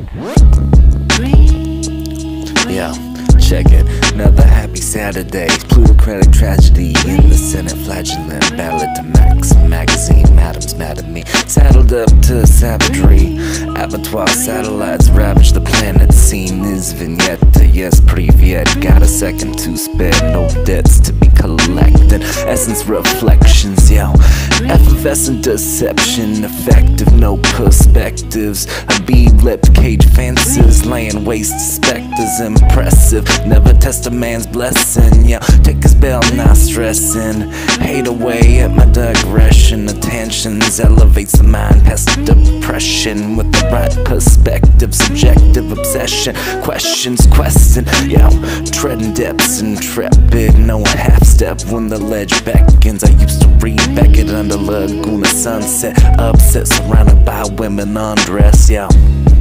Yeah, check it. Another happy Saturday. Plutocratic tragedy in the Senate. Flagellant ballot to Maxim magazine. Madam's mad at me. Saddled up to savagery. Abattoir satellites ravage the planet. Scene is vignette. Yes, Privyet. Got a second to spare. No debts to be collected. Essence reflections, yo. Effervescent deception. Effective, no perspectives. A bee-lipped cage fences. Laying waste to specters. Impressive. Never test a man's blessing, yeah. Take his bell, not stressing. Hate away at my digression. Attentions elevates the mind past depression. With the right perspective, subjective obsession. Questions, question, yeah. Treading depths, intrepid. No half step when the ledge beckons. I used to read Beckett under Laguna sunset. Upset, surrounded by women undressed, yeah.